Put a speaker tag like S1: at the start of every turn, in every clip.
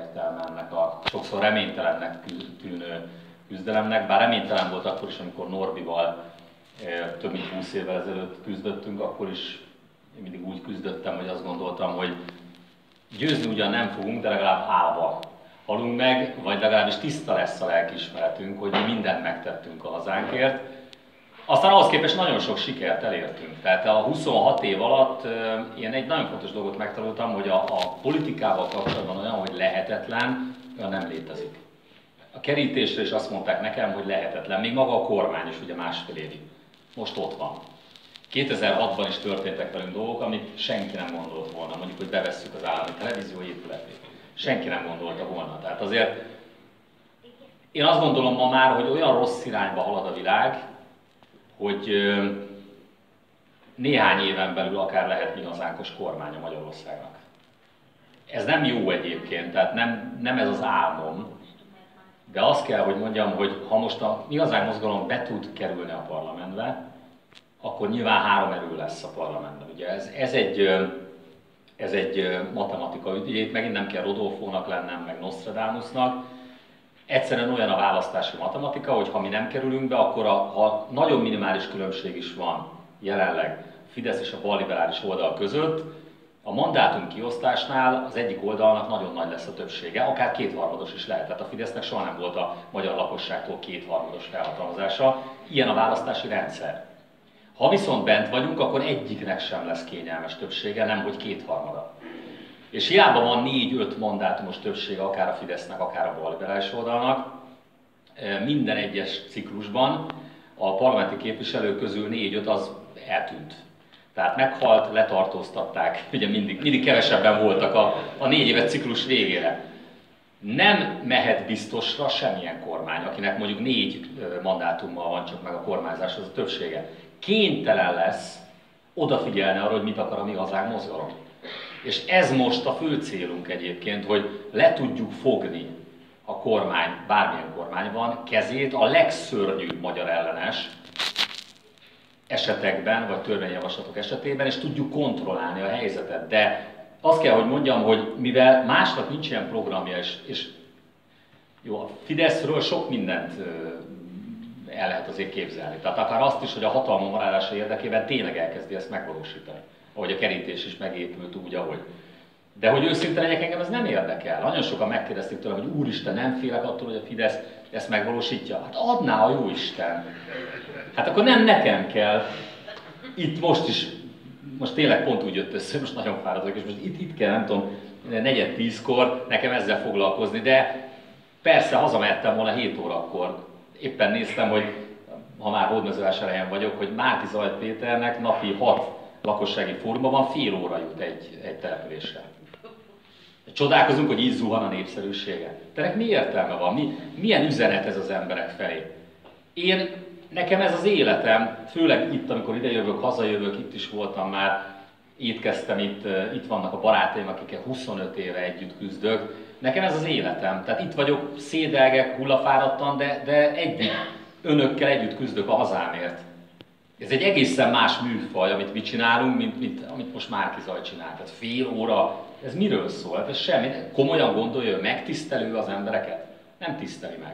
S1: értelme ennek a sokszor reménytelennek tűnő küzdelemnek, bár reménytelen volt akkor is, amikor Norbival több mint 20 évvel ezelőtt küzdöttünk, akkor is én mindig úgy küzdöttem, hogy azt gondoltam, hogy győzni ugyan nem fogunk, de legalább álva halunk meg, vagy legalábbis tiszta lesz a lelkiismeretünk, hogy mi mindent megtettünk a hazánkért. Aztán ahhoz képest nagyon sok sikert elértünk. Tehát a 26 év alatt én egy nagyon fontos dolgot megtanultam, hogy a politikával kapcsolatban olyan, hogy lehetetlen, olyan nem létezik. A kerítésre is azt mondták nekem, hogy lehetetlen. Még maga a kormány is ugye másfél évig. Most ott van. 2006-ban is történtek velünk dolgok, amit senki nem gondolt volna. Mondjuk, hogy bevesszük az állami televízió épületét. Senki nem gondolta volna. Tehát azért én azt gondolom ma már, hogy olyan rossz irányba halad a világ, hogy néhány éven belül akár lehet mi hazánkos kormánya Magyarországnak. Ez nem jó egyébként, tehát nem ez az álmom, de azt kell, hogy mondjam, hogy ha most a mi hazánk mozgalom be tud kerülni a parlamentbe, akkor nyilván 3 erő lesz a parlamentben. Ugye ez egy matematika, ugye itt megint nem kell Rodolfónak lennem, meg Nostradamusnak. Egyszerűen olyan a választási matematika, hogy ha mi nem kerülünk be, akkor ha nagyon minimális különbség is van jelenleg a Fidesz és a balliberális oldal között, a mandátum kiosztásnál az egyik oldalnak nagyon nagy lesz a többsége, akár kétharmados is lehet. Tehát a Fidesznek soha nem volt a magyar lakosságtól kétharmados felhatalmazása. Ilyen a választási rendszer. Ha viszont bent vagyunk, akkor egyiknek sem lesz kényelmes többsége, nemhogy kétharmada. És hiába van 4-5 mandátumos többsége, akár a Fidesznek, akár a balliberális oldalnak, minden egyes ciklusban a parlamenti képviselők közül 4-5 az eltűnt. Tehát meghalt, letartóztatták, ugye mindig kevesebben voltak a 4 éves ciklus végére. Nem mehet biztosra semmilyen kormány, akinek mondjuk 4 mandátummal van csak meg a kormányzás, az a többsége. Kénytelen lesz odafigyelni arra, hogy mit akar a mi hazánk mozgalom. És ez most a fő célunk egyébként, hogy le tudjuk fogni a kormány, bármilyen kormány van, kezét a legszörnyűbb magyar ellenes esetekben, vagy törvényjavaslatok esetében, és tudjuk kontrollálni a helyzetet. De azt kell, hogy mondjam, hogy mivel másnak nincs ilyen programja, és jó, a Fideszről sok mindent el lehet azért képzelni. Tehát akár azt is, hogy a hatalma maradása érdekében tényleg elkezdi ezt megvalósítani. Ahogy a kerítés is megépült úgy, ahogy. De hogy őszinte legyek, engem ez nem érdekel. Nagyon sokan megkérdezték tőlem, hogy úristen, nem félek attól, hogy a Fidesz ezt megvalósítja. Hát adná a jóisten. Hát akkor nem nekem kell. Itt most tényleg pont úgy jött össze, most nagyon fáradok, és most itt kell, nem tudom, 9:10-kor nekem ezzel foglalkozni, de persze hazamehettem volna 7 órakor. Éppen néztem, hogy ha már Hódmezővásárhelyen vagyok, hogy Márti Zajt Péternek napi 6 lakossági fóruma van, fél óra jut egy településre. Csodálkozunk, hogy így zuhan a népszerűsége. De mi értelme van? Milyen üzenet ez az emberek felé? Nekem ez az életem, főleg itt, amikor idejövök, hazajövök, itt is voltam már, étkeztem itt vannak a barátaim, akikkel 25 éve együtt küzdök. Nekem ez az életem. Tehát itt vagyok, szédelgek, hullafáradtan, de önökkel együtt küzdök a hazámért. Ez egy egészen más műfaj, amit mi csinálunk, mint amit most Márki Zaj csinál. Tehát fél óra, ez miről szól? Hát ez semmi. Komolyan gondolja, hogy megtisztelő az embereket? Nem tiszteli meg.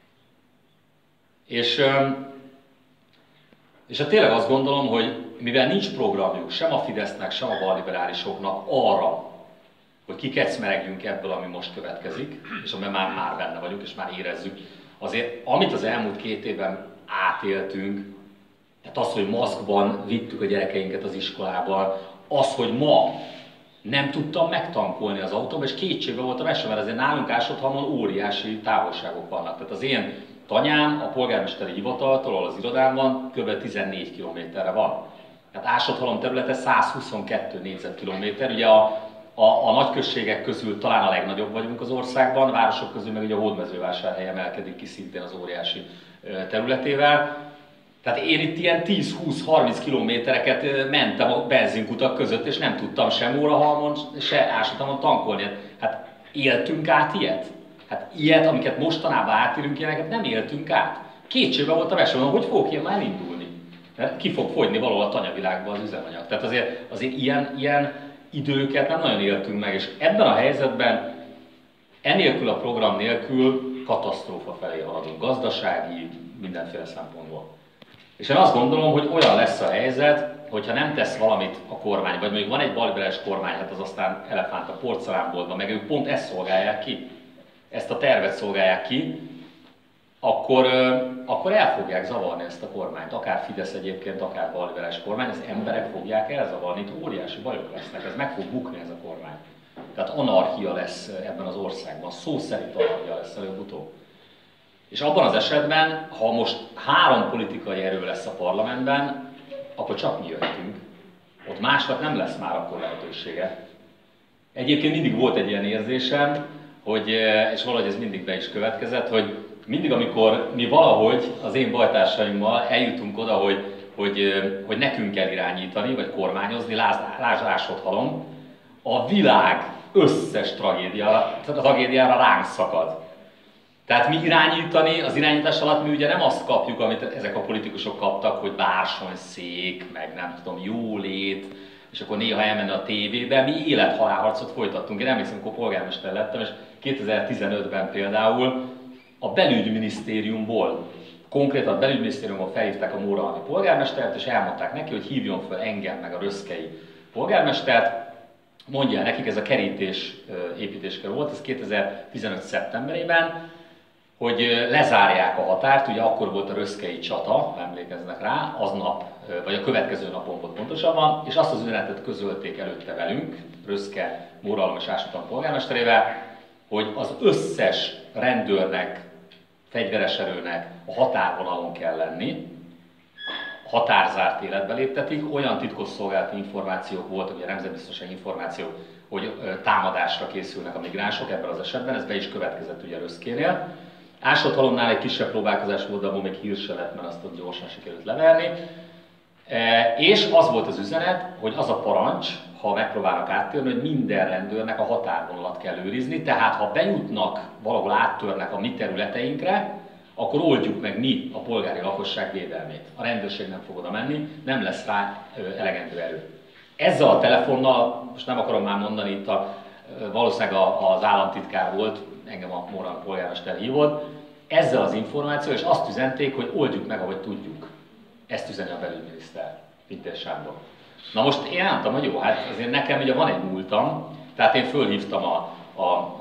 S1: És hát tényleg azt gondolom, hogy mivel nincs programjuk sem a Fidesznek, sem a balliberálisoknak arra, hogy kikecmeregjünk ebből, ami most következik, és amiben már benne vagyunk, és már érezzük, azért amit az elmúlt 2 évben átéltünk, tehát az, hogy maszkban vittük a gyerekeinket az iskolában, az, hogy ma nem tudtam megtankolni az autóba, és kétségbe voltam esve, mert azért nálunk Ásodhalmon óriási távolságok vannak. Tehát az én tanyám a polgármesteri hivataltól, ahol az irodám van, kb. 14 kilométerre van. Tehát Ásodhalom területe 122 négyzetkilométer, ugye a nagyközségek közül talán a legnagyobb vagyunk az országban, a városok közül meg ugye a Hódmezővásárhely emelkedik ki szintén az óriási területével. Tehát én itt ilyen 10-20-30 kilométereket mentem a benzinkutak között, és nem tudtam sem Órahalmon, se Ásodhalmon tankolni. Hát éltünk át ilyet? Hát ilyet, amiket mostanában átírunk, ilyeneket nem éltünk át. Kétségbe voltam esve, hogy fogok én már elindulni. Mert ki fog fogyni valahol a tanyavilágban az üzemanyag. Tehát azért ilyen időket nem nagyon éltünk meg, és ebben a helyzetben Enélkül a program nélkül katasztrófa felé haladunk, gazdasági, mindenféle szempontból. És én azt gondolom, hogy olyan lesz a helyzet, hogyha nem tesz valamit a kormány, vagy mondjuk van egy balliberális kormány, hát az aztán elefánt a porcelánboltban, meg ők pont ezt szolgálják ki, ezt a tervet szolgálják ki, akkor el fogják zavarni ezt a kormányt, akár Fidesz egyébként, akár balliberális kormány, az emberek fogják elzavarni, itt óriási bajok lesznek, ez meg fog bukni ez a kormány. Tehát anarchia lesz ebben az országban, szó szerint anarchia lesz előbb-utóbb. És abban az esetben, ha most 3 politikai erő lesz a parlamentben, akkor csak mi jöhetünk. Ott másnak nem lesz már akkor lehetősége. Egyébként mindig volt egy ilyen érzésem, hogy, és valahogy ez mindig be is következett, hogy mindig, amikor mi valahogy az én bajtársaimmal eljutunk oda, hogy nekünk kell irányítani, vagy kormányozni, lásd-halom, a világ összes tragédiára ránk szakad. Tehát mi irányítani, az irányítás alatt mi ugye nem azt kapjuk, amit ezek a politikusok kaptak, hogy bársonyszék, meg nem tudom, jólét, és akkor néha elmenne a tévébe, mi élet-halálharcot folytattunk. Én emlékszem, amikor polgármester lettem, és 2015-ben például a belügyminisztériumból, konkrétan a belügyminisztériumból felhívták a mórahalmi polgármestert, és elmondták neki, hogy hívjon fel engem meg a röszkei polgármestert, mondja nekik, ez a kerítés építéskor volt, ez 2015. szeptemberében, hogy lezárják a határt, ugye akkor volt a röszkei csata, emlékeznek rá, aznap, vagy a következő napon volt pontosabban, és azt az üzenetet közölték előtte velünk, Röszke Mórahalom és Ásattalom polgármesterével, hogy az összes rendőrnek, fegyveres erőnek a határvonalon kell lenni, határzárt életbe léptetik, olyan titkosszolgálati információk voltak, ugye nemzetbiztonsági információk, hogy támadásra készülnek a migránsok ebben az esetben, ez be is következett ugye Röszkénél. Ásattalomnál egy kisebb próbálkozás volt, de abból még hír se lett, mert azt ott gyorsan sikerült leverni. És az volt az üzenet, hogy az a parancs, ha megpróbálnak áttörni, hogy minden rendőrnek a határvonalat kell őrizni, tehát ha bejutnak, valahol áttörnek a mi területeinkre, akkor oldjuk meg mi a polgári lakosság védelmét. A rendőrség nem fog oda menni, nem lesz rá elegendő erő. Ezzel a telefonnal, most nem akarom már mondani, itt valószínűleg az államtitkár volt, engem a Mórahalmi polgármester hívott, ezzel az információ, és azt üzenték, hogy oldjuk meg, ahogy tudjuk. Ezt üzeni a belügyminiszter, Pintér Sándor. Na most én mondtam, hogy jó, hát azért nekem ugye van egy múltam, tehát én fölhívtam a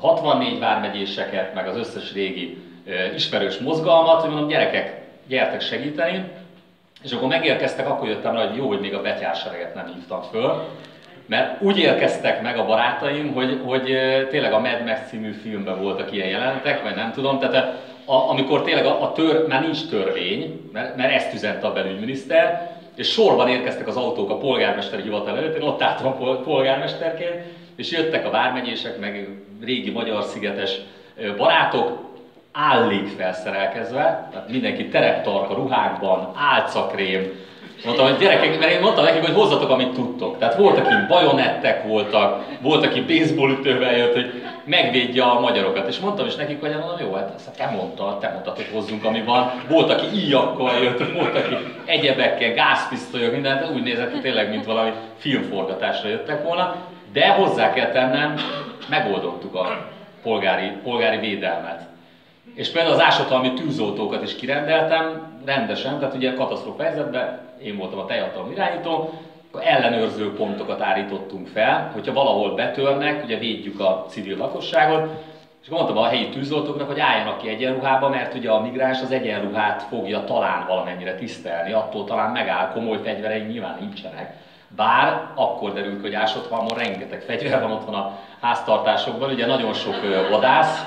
S1: 64 vármegyéseket, meg az összes régi ismerős mozgalmat, hogy mondom, gyerekek, gyertek segíteni, és akkor megérkeztek, akkor jöttem rá, hogy jó, hogy még a betyársereget nem hívtam föl, mert úgy érkeztek meg a barátaim, hogy tényleg a Mad Max című filmben voltak ilyen jelenetek, vagy nem tudom, tehát amikor tényleg már nincs törvény, mert ezt üzente a belügyminiszter, és sorban érkeztek az autók a polgármesteri hivatal előtt, én ott álltam polgármesterként, és jöttek a vármegyések, meg régi magyar-szigetes barátok, állig felszerelkezve, tehát mindenki tereptarka ruhákban, álcakrém. Mondtam, hogy gyerekek, mert én mondtam nekik, hogy hozzatok, amit tudtok. Tehát volt, aki bajonettek voltak, volt, aki baseballütővel jött, hogy megvédje a magyarokat. És mondtam is nekik, hogy mondom, jó, hát ezt te mondtad, hogy hozzunk, ami van. Volt, aki íjakkal jött, volt, aki egyebekkel, gázpisztolyok, mindent, úgy nézett ki tényleg, mint valami filmforgatásra jöttek volna. De hozzá kell tennem, megoldottuk a polgári védelmet. És például az ásattalmi tűzoltókat is kirendeltem, rendesen, tehát ugye katasztrófa helyzetben, én voltam a teljhatalom irányító, akkor ellenőrző pontokat állítottunk fel, hogyha valahol betörnek, ugye védjük a civil lakosságot, és mondtam a helyi tűzoltóknak, hogy álljanak ki egyenruhába, mert ugye a migráns az egyenruhát fogja talán valamennyire tisztelni, attól talán megáll, komoly fegyverei nyilván nincsenek. Bár akkor derült, hogy Ásattalmon rengeteg fegyver van otthon a háztartásokban, ugye nagyon sok vadász,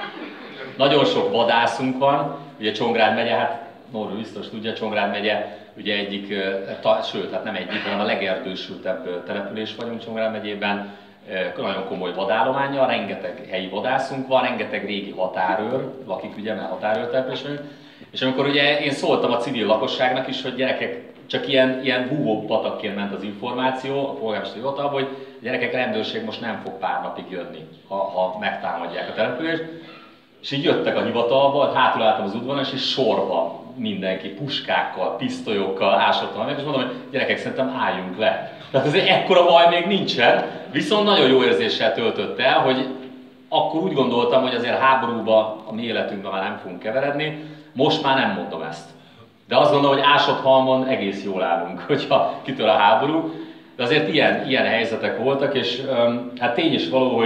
S1: nagyon sok vadászunk van, ugye Csongrád megye, hát Norbi biztos tudja, Csongrád megye ugye egyik, sőt, hát nem egyik, hanem a legerdősültebb település vagyunk Csongrád megyében, nagyon komoly vadállománnyal, rengeteg helyi vadászunk van, rengeteg régi határőr, lakik ugye, mert határőrtelepülés vagyunk, és amikor ugye én szóltam a civil lakosságnak is, hogy gyerekek, csak ilyen búvópatakként ment az információ a polgármesteri hivatalba, hogy gyerekek, rendőrség most nem fog pár napig jönni, ha megtámadják a települést. És így jöttek a hivatalba, hátul álltam az udvaron, és sorban mindenki puskákkal, pisztolyokkal, Ásattalom, és mondom, hogy gyerekek, szerintem álljunk le. Tehát azért ekkora baj még nincsen, viszont nagyon jó érzéssel töltött el, hogy akkor úgy gondoltam, hogy azért háborúba a mi életünkben már nem fogunk keveredni, most már nem mondom ezt. De azt gondolom, hogy ásott halmon egész jól állunk, hogyha kitör a háború. De azért ilyen helyzetek voltak, és hát tény is való,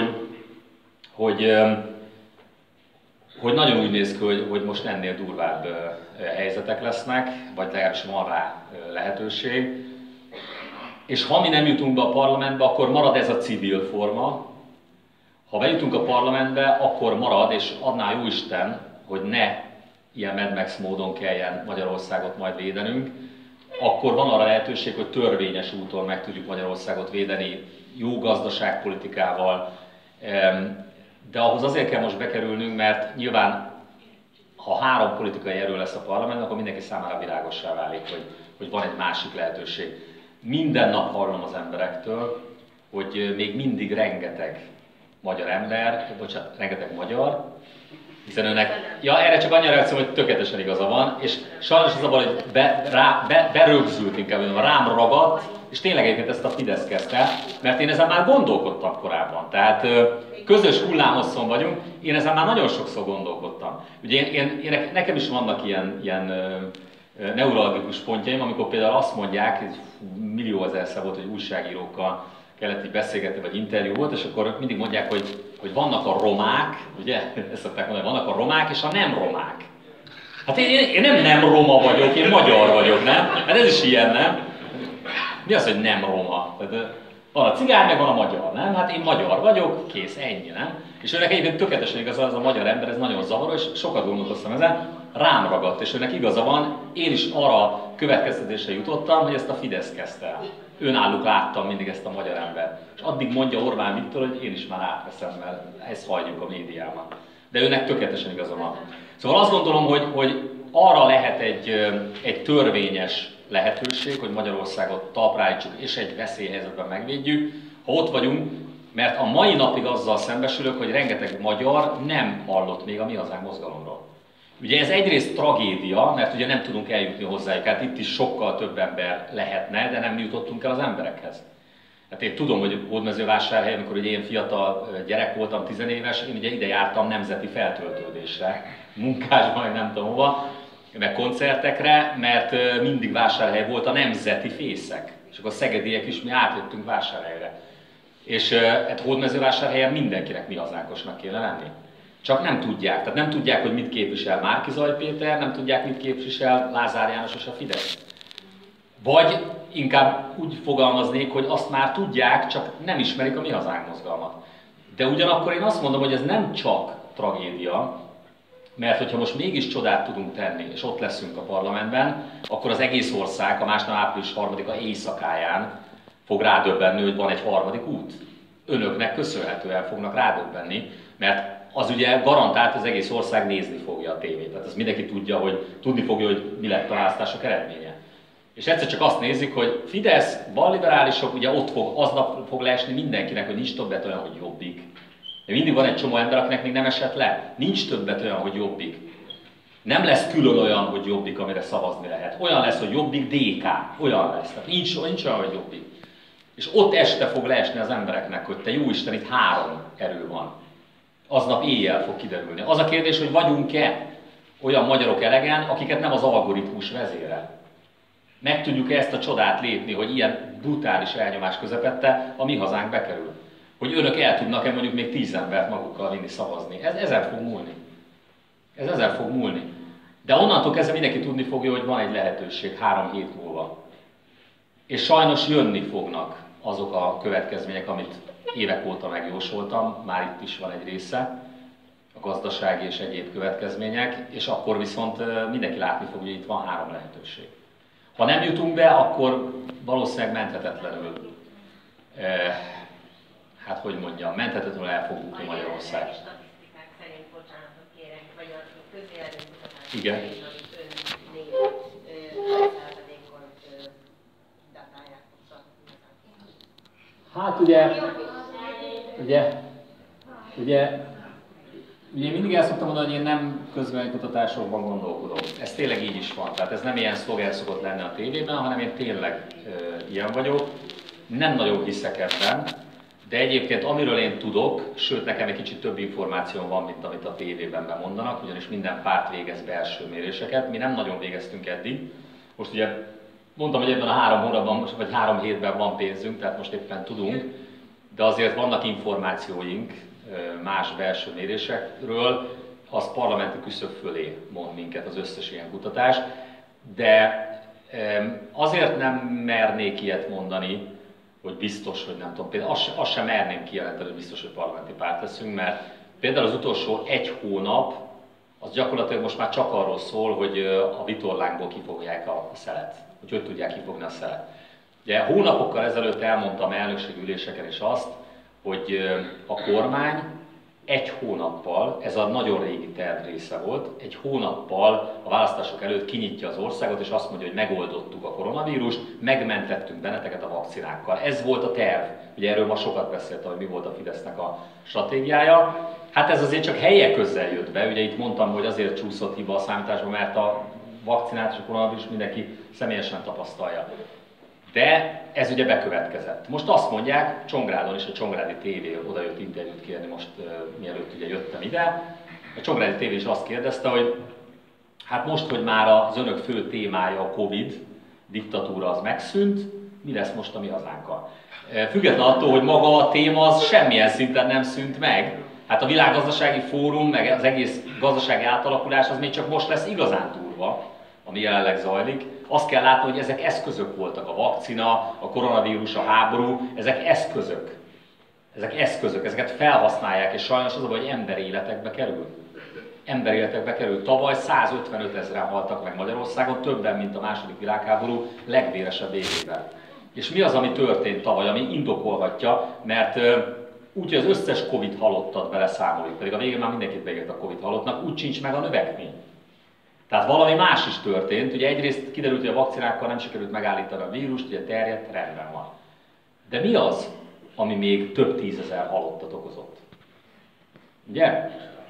S1: hogy nagyon úgy néz ki, hogy most ennél durvább helyzetek lesznek, vagy legalábbis van rá lehetőség. És ha mi nem jutunk be a parlamentbe, akkor marad ez a civil forma. Ha bejutunk a parlamentbe, akkor marad, és adná Jóisten, hogy ne ilyen Mad Max módon kelljen Magyarországot majd védenünk, akkor van arra lehetőség, hogy törvényes úton meg tudjuk Magyarországot védeni, jó gazdaságpolitikával, de ahhoz azért kell most bekerülnünk, mert nyilván, ha 3 politikai erő lesz a parlamentben, akkor mindenki számára világossá válik, hogy van egy másik lehetőség. Minden nap hallom az emberektől, hogy még mindig rengeteg magyar ember, rengeteg magyar, hiszen önnek, erre csak annyi reakció, hogy tökéletesen igaza van, és sajnos az a baj, hogy berögzült inkább, rám ragadt, és tényleg egyébként ezt a Fidesz kezdte, mert én ezen már gondolkodtam korábban. Tehát közös hullámhosszon vagyunk, én ezen már nagyon sokszor gondolkodtam. Ugye nekem is vannak ilyen neuralgikus pontjaim, amikor például azt mondják, hogy millió ezerszer volt, hogy újságírókkal kellett így beszélgetni, vagy interjú volt, és akkor mindig mondják, hogy vannak a romák, ugye, ezt szokták mondani, vannak a romák és a nem romák. Hát én nem roma vagyok, én magyar vagyok, nem? Hát ez is ilyen, nem? Mi az, hogy nem roma? Tehát, van a cigány, meg van a magyar, nem? Hát én magyar vagyok, kész, ennyi, nem? És őnek egyébként tökéletesen igaza, az a magyar ember, ez nagyon zavaró, és sokat gondolkoztam ezen, rám ragadt, és őnek igaza van, én is arra következtetésre jutottam, hogy ezt a Fidesz kezdte el. Önállók láttam mindig ezt a magyar embert. És addig mondja Orbán Viktor, hogy én is már átveszem, mert ezt halljuk a médiában. De őnek tökéletesen igaza van. Szóval azt gondolom, hogy arra lehet egy törvényes lehetőség, hogy Magyarországot talpra állítsuk és egy veszélyhelyzetben megvédjük, ha ott vagyunk, mert a mai napig azzal szembesülök, hogy rengeteg magyar nem hallott még a Mi Hazánk mozgalomról. Ugye ez egyrészt tragédia, mert ugye nem tudunk eljutni hozzájuk, hát itt is sokkal több ember lehetne, de nem jutottunk el az emberekhez. Hát én tudom, hogy Hódmezővásárhelyen, amikor ugye én fiatal gyerek voltam, 10 éves, én ugye ide jártam nemzeti feltöltődésre, munkásban, nem tudom hova, meg koncertekre, mert mindig Vásárhely volt a nemzeti fészek. És akkor a szegediek is mi átjöttünk Vásárhelyre. És hát Hódmezővásárhelyen mindenkinek Mi Hazánkosnak kéne lenni. Csak nem tudják. Tehát nem tudják, hogy mit képvisel Márki-Zay Péter, nem tudják, mit képvisel Lázár János és a Fidesz. Vagy inkább úgy fogalmaznék, hogy azt már tudják, csak nem ismerik a Mi Hazánk mozgalmat. De ugyanakkor én azt mondom, hogy ez nem csak tragédia, mert hogyha most mégis csodát tudunk tenni, és ott leszünk a parlamentben, akkor az egész ország a másnap április 3-a éjszakáján fog rádöbbenni, hogy van egy harmadik út. Önöknek köszönhetően fognak rádöbbenni, mert az ugye garantált, az egész ország nézni fogja a tévét. Tehát azt mindenki tudja, hogy tudni fogja, hogy mi lett a választások eredménye. És egyszer csak azt nézik, hogy Fidesz, balliberálisok, ugye ott aznap fog leesni mindenkinek, hogy nincs többet olyan, hogy Jobbik. De mindig van egy csomó ember, akinek még nem esett le. Nincs többet olyan, hogy Jobbik. Nem lesz külön olyan, hogy Jobbik, amire szavazni lehet. Olyan lesz, hogy Jobbik DK. Olyan lesz. Tehát nincs olyan, hogy Jobbik. És ott este fog leesni az embereknek, hogy te jóisten, itt 3 erő van. Aznap éjjel fog kiderülni. Az a kérdés, hogy vagyunk-e olyan magyarok elegen, akiket nem az algoritmus vezérel. Meg tudjuk-e ezt a csodát lépni, hogy ilyen brutális elnyomás közepette a Mi Hazánk bekerül? Hogy önök el tudnak-e mondjuk még 10 embert magukkal vinni szavazni. Ez ezen fog múlni. Ez ezen fog múlni. De onnantól kezdve mindenki tudni fogja, hogy van egy lehetőség 3 hét múlva. És sajnos jönni fognak azok a következmények, amit évek óta megjósoltam, már itt is van egy része, a gazdasági és egyéb következmények, és akkor viszont mindenki látni fog, hogy itt van 3 lehetőség. Ha nem jutunk be, akkor valószínűleg menthetetlenül, hát hogy mondjam, menthetetlenül el fog bukni Magyarország.
S2: A statisztikák szerint, bocsánatot kérek, vagy a közvéleménykutatás
S1: igen.
S2: szerint, amit ön 5%-on datálják most a Mi Hazánk.
S1: Hát ugye mindig el szoktam mondani, hogy én nem közvéleménykutatásokban gondolkodom. Ez tényleg így is van. Tehát ez nem ilyen szlogen szokott lenni a tévében, hanem én tényleg ilyen vagyok. Nem nagyon hiszek ebben, De egyébként amiről én tudok, sőt nekem egy kicsit több információ van, mint amit a tévében bemondanak, ugyanis minden párt végez belső méréseket, mi nem nagyon végeztünk eddig. Most ugye mondtam, hogy ebben a 3 hónapban, vagy 3 hétben van pénzünk, tehát most éppen tudunk, de azért vannak információink más belső mérésekről, az parlamenti küszöb fölé mond minket az összes ilyen kutatás, de azért nem mernék ilyet mondani, hogy biztos, hogy nem tudom, például azt sem merném kijelenteni, hogy biztos, hogy parlamenti párt leszünk, mert például az utolsó 1 hónap, az gyakorlatilag most már csak arról szól, hogy a vitorlánkból kifogják a szelet, hogy tudják kifogni a szelet. Ugye hónapokkal ezelőtt elmondtam elnökségi üléseken is azt, hogy a kormány 1 hónappal, ez a nagyon régi terv része volt, 1 hónappal a választások előtt kinyitja az országot, és azt mondja, hogy megoldottuk a koronavírust, megmentettünk benneteket a vakcinákkal. Ez volt a terv. Ugye erről ma sokat beszéltem, hogy mi volt a Fidesznek a stratégiája. Hát ez azért csak helyek közel jött be, ugye itt mondtam, hogy azért csúszott hiba a számításban, mert a vakcinát és a koronavírus mindenki személyesen tapasztalja. De ez ugye bekövetkezett. Most azt mondják, Csongrádon is, a Csongrádi TV oda jött interjút kérni most, mielőtt ugye jöttem ide. A Csongrádi TV is azt kérdezte, hogy hát most, hogy már az önök fő témája a Covid, diktatúra az megszűnt, mi lesz most a mi hazánkkal? Független attól, hogy maga a téma az semmilyen szinten nem szűnt meg. Hát a világgazdasági fórum, meg az egész gazdasági átalakulás az még csak most lesz igazán durva, ami jelenleg zajlik. Azt kell látni, hogy ezek eszközök voltak, a vakcina, a koronavírus, a háború, ezek eszközök. Ezek eszközök, ezeket felhasználják, és sajnos az a baj, hogy emberéletekbe kerül. Emberéletekbe kerül. Tavaly 155 000-en haltak meg Magyarországon, többen, mint a II. Világháború legvéresebb évében. És mi az, ami történt tavaly, ami indokolhatja, mert úgy, hogy az összes Covid halottat beleszámoljuk, pedig a végén már mindenkit beírt a Covid halottnak, úgy sincs meg a növekmény. Tehát valami más is történt, ugye egyrészt kiderült, hogy a vakcinákkal nem sikerült megállítani a vírust, ugye terjedt, rendben van. De mi az, ami még több 10 000 halottat okozott? Ugye?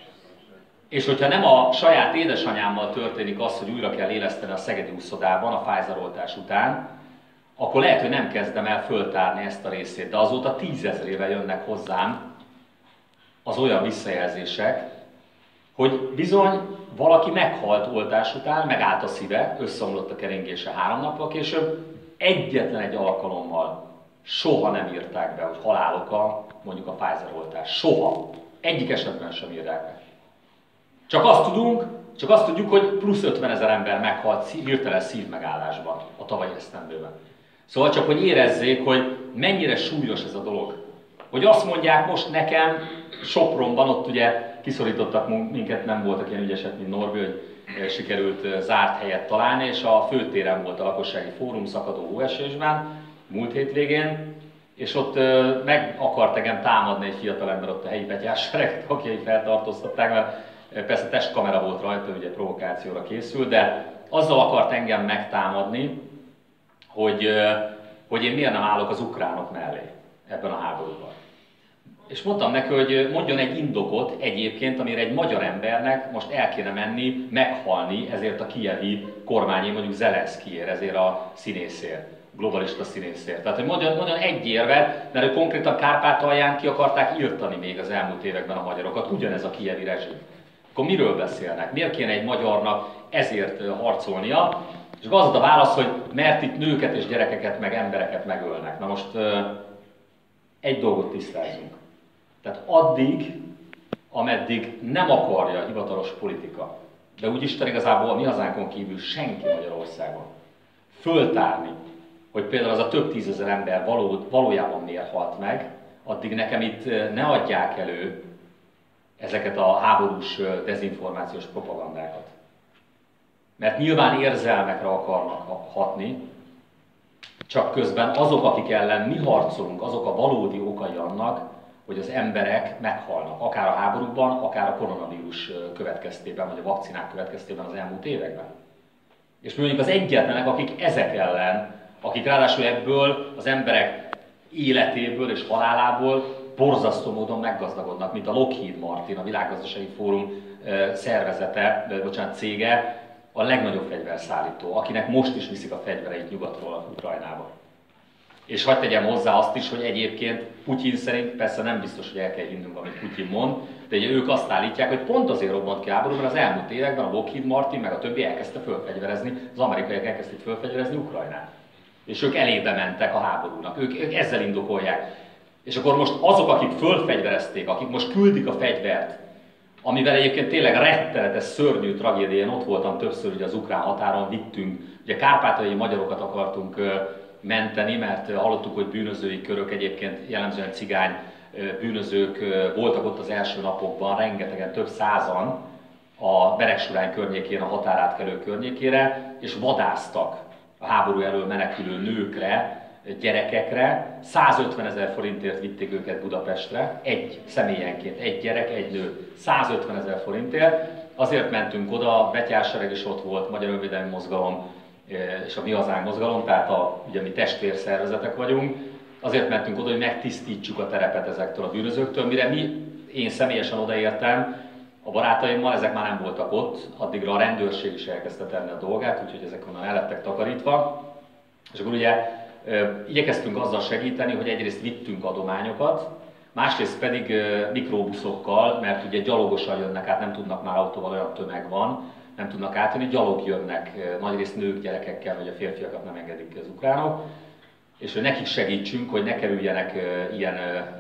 S1: És hogyha nem a saját édesanyámmal történik az, hogy újra kell éleszteni a szegedi úszodában a Pfizer-oltás után, akkor lehet, hogy nem kezdem el föltárni ezt a részét, de azóta 10 000-ével jönnek hozzám az olyan visszajelzések, hogy bizony valaki meghalt oltás után, megállt a szíve, összeomlott a keringése 3 nappal később, egyetlen egy alkalommal soha nem írták be, hogy halál oka mondjuk a Pfizer-oltás. Soha. Egyik esetben sem írták be. Csak azt tudjuk, hogy plusz 50 000 ember meghalt hirtelen szívmegállásban a tavalyi esztendőben. Szóval csak, hogy érezzék, hogy mennyire súlyos ez a dolog. Hogy azt mondják most nekem, Sopronban, ott ugye kiszorítottak minket, nem voltak ilyen ügyesek, mint Norbi, hogy sikerült zárt helyet találni, és a főtéren volt a lakossági fórum szakadó hóesésben, múlt hétvégén, és ott meg akart engem támadni egy fiatalember ott a helyi betyársereg tagjai feltartóztatták, mert persze testkamera volt rajta, ugye provokációra készül, de azzal akart engem megtámadni, hogy én miért nem állok az ukránok mellé ebben a háborúban. És mondtam neki, hogy mondjon egy indokot egyébként, amire egy magyar embernek most el kéne menni, meghalni ezért a kijevi kormányért, mondjuk Zelenszkijért, ezért a színészért, globalista színészért. Tehát, hogy mondjon egy érvet, mert ő konkrétan Kárpátalján ki akarták írtani még az elmúlt években a magyarokat, ugyanez a kijevi rezsim. Akkor miről beszélnek? Miért kéne egy magyarnak ezért harcolnia? És az a válasz, hogy mert itt nőket és gyerekeket, meg embereket megölnek. Na most egy dolgot tisztázzunk. Tehát addig, ameddig nem akarja a hivatalos politika, de úgy Isten igazából a mi hazánkon kívül senki Magyarországon föltárni, hogy például az a több 10 000 ember valójában miért halt meg, addig nekem itt ne adják elő ezeket a háborús dezinformációs propagandákat. Mert nyilván érzelmekre akarnak hatni, csak közben azok, akik ellen mi harcolunk, azok a valódi okai annak, hogy az emberek meghalnak, akár a háborúban, akár a koronavírus következtében, vagy a vakcinák következtében az elmúlt években. És mi vagyunk az egyetlenek, akik ezek ellen, akik ráadásul ebből az emberek életéből és halálából borzasztó módon meggazdagodnak, mint a Lockheed Martin, a Világgazdasági Fórum cége, a legnagyobb fegyverszállító, akinek most is viszik a fegyvereit nyugatról Ukrajnába. És hadd tegyem hozzá azt is, hogy egyébként Putyin szerint, persze nem biztos, hogy el kell hinnünk, amit Putyin mond, de ugye ők azt állítják, hogy pont azért robbant ki háború, mert az elmúlt években a Lockheed Martin meg a többi elkezdte fölfegyverezni, az amerikaiak elkezdték fölfegyverezni Ukrajnát. És ők elébe mentek a háborúnak, ők ezzel indokolják. És akkor most azok, akik fölfegyverezték, akik most küldik a fegyvert, amivel egyébként tényleg rettenetes, szörnyű tragédia, én ott voltam többször, ugye az ukrán határon vittünk, ugye kárpátaljai magyarokat akartunk menteni, mert hallottuk, hogy bűnözői körök, egyébként jellemzően cigány bűnözők voltak ott az első napokban, rengetegen, több százan a Beregsurány környékén, a határátkelő környékére, és vadásztak a háború elől menekülő nőkre, gyerekekre. 150 000 forintért vitték őket Budapestre, egy személyenként, egy gyerek, egy nő, 150 000 forintért. Azért mentünk oda, Betyársereg is ott volt, Magyar Önvédelmi Mozgalom és a Mi Hazánk Mozgalom, tehát ugye mi testvérszervezetek vagyunk. Azért mentünk oda, hogy megtisztítsuk a terepet ezektől a bűnözőktől, mire én személyesen odaértem, a barátaimmal, ezek már nem voltak ott, addigra a rendőrség is elkezdte tenni a dolgát, úgyhogy ezek onnan el lettek takarítva. És akkor ugye igyekeztünk azzal segíteni, hogy egyrészt vittünk adományokat, másrészt pedig mikrobuszokkal, mert ugye gyalogosan jönnek át, nem tudnak már autóval, olyan tömeg van, nem tudnak átjönni, gyalog jönnek, nagyrészt nők, gyerekekkel, vagy a férfiakat nem engedik ki az ukránok, és hogy nekik segítsünk, hogy ne kerüljenek ilyen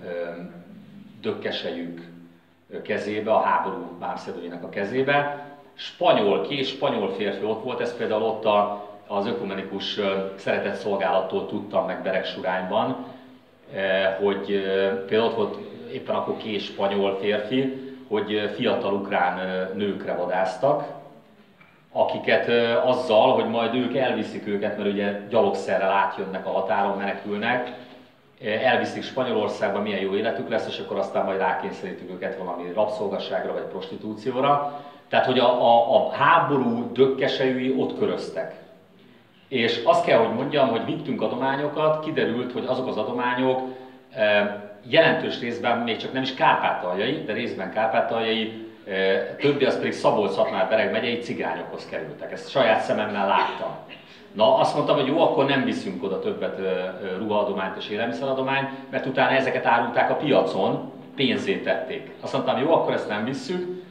S1: dökkesejük kezébe, a háború vámszedőinek a kezébe. Két spanyol férfi ott volt, ez például ott az ökumenikus szeretetszolgálattól tudtam meg Beregsurányban, hogy például ott volt éppen akkor két spanyol férfi, hogy fiatal ukrán nőkre vadásztak, akiket azzal, hogy majd ők elviszik őket, mert ugye gyalogszerrel átjönnek a határon, menekülnek, elviszik Spanyolországba, milyen jó életük lesz, és akkor aztán majd rákényszerítjük őket valami rabszolgasságra vagy prostitúcióra. Tehát, hogy a háború dökkesejűi ott köröztek. És azt kell, hogy mondjam, hogy vittünk adományokat, kiderült, hogy azok az adományok jelentős részben még csak nem is kárpátaljai, de részben kárpátaljai, többi az pedig Szabolcs-Szatmár-Bereg megyei cigányokhoz kerültek. Ezt saját szememmel láttam. Na, azt mondtam, hogy jó, akkor nem viszünk oda többet ruhaadományt és élelmiszeradományt, mert utána ezeket árulták a piacon, pénzét tették. Azt mondtam, jó, akkor ezt nem visszük.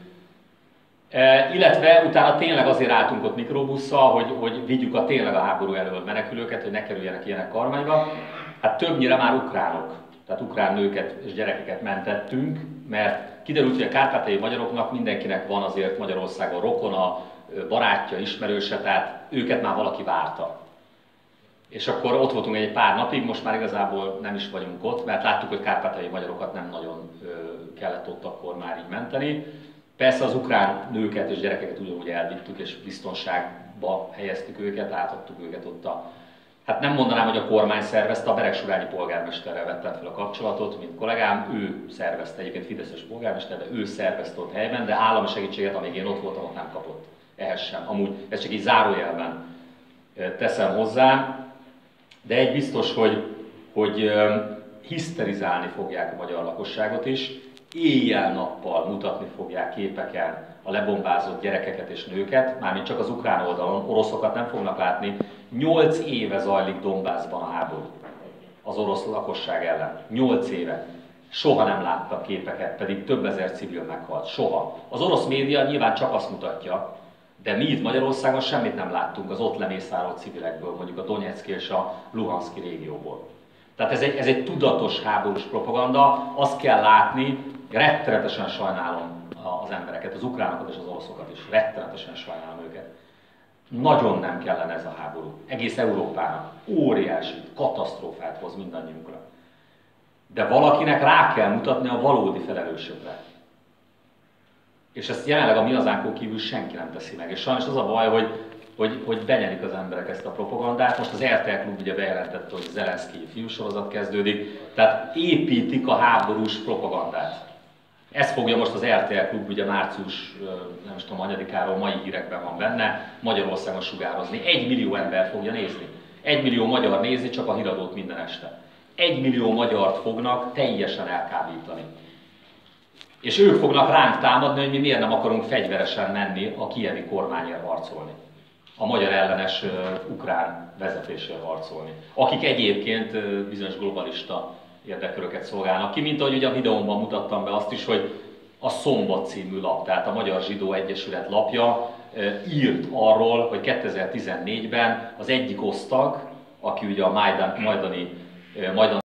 S1: Illetve utána tényleg azért álltunk ott mikrobusszal, hogy vigyük tényleg a háború elől menekülőket, hogy ne kerüljenek ilyenek kormányba. Hát többnyire már ukránok, tehát ukrán nőket és gyerekeket mentettünk, mert kiderült, hogy a kárpátaljai magyaroknak mindenkinek van azért Magyarországon rokona, barátja, ismerőse, tehát őket már valaki várta. És akkor ott voltunk egy pár napig, most már igazából nem is vagyunk ott, mert láttuk, hogy kárpátaljai magyarokat nem nagyon kellett ott akkor már így menteni. Persze az ukrán nőket és gyerekeket ugyanúgy elvittük, és biztonságba helyeztük őket, átadtuk őket ott hát nem mondanám, hogy a kormány szervezte, a beregsurányi polgármesterrel vettem fel a kapcsolatot, mint kollégám, ő szervezte, egyébként fideszes polgármester, de ő szervezte ott helyben, de állami segítséget, amíg én ott voltam, ott nem kapott. Ehhez sem. Amúgy ezt csak így zárójelben teszem hozzá, de egy biztos, hogy hiszterizálni fogják a magyar lakosságot is, éjjel-nappal mutatni fogják képeken a lebombázott gyerekeket és nőket, mármint csak az ukrán oldalon, oroszokat nem fognak látni. 8 éve zajlik Donbassban a háború az orosz lakosság ellen. 8 éve. Soha nem láttak képeket, pedig több ezer civil meghalt. Soha. Az orosz média nyilván csak azt mutatja, de mi itt Magyarországon semmit nem láttunk az ott lemészárolt civilekből, mondjuk a Donetszki és a Luhanszki régióból. Tehát ez egy tudatos háborús propaganda, azt kell látni, rettenetesen sajnálom az embereket, az ukránokat és az oroszokat is, rettenetesen sajnálom őket. Nagyon nem kellene ez a háború. Egész Európának óriási katasztrófát hoz mindannyiunkra. De valakinek rá kell mutatni a valódi felelősökre. És ezt jelenleg a Mi Hazánkon kívül senki nem teszi meg. És sajnos az a baj, hogy benyelik az emberek ezt a propagandát. Most az RTL Klub ugye bejelentette, hogy Zelenszkij fiúsorozat kezdődik. Tehát építik a háborús propagandát. Ez fogja most az RTL Klub ugye március, nem is tudom, anyadikáról, mai hírekben van benne, Magyarországon sugározni. 1 millió ember fogja nézni. 1 millió magyar nézi csak a híradót minden este. 1 millió magyart fognak teljesen elkábítani. És ők fognak ránk támadni, hogy mi miért nem akarunk fegyveresen menni a kijevi kormányért harcolni. a magyar ellenes ukrán vezetésért harcolni. Akik egyébként bizonyos globalista érdekköröket szolgálnak ki, mint ahogy ugye a videómban mutattam be azt is, hogy a Szombat című lap, tehát a Magyar Zsidó Egyesület lapja írt arról, hogy 2014-ben az egyik osztag, aki ugye a majdani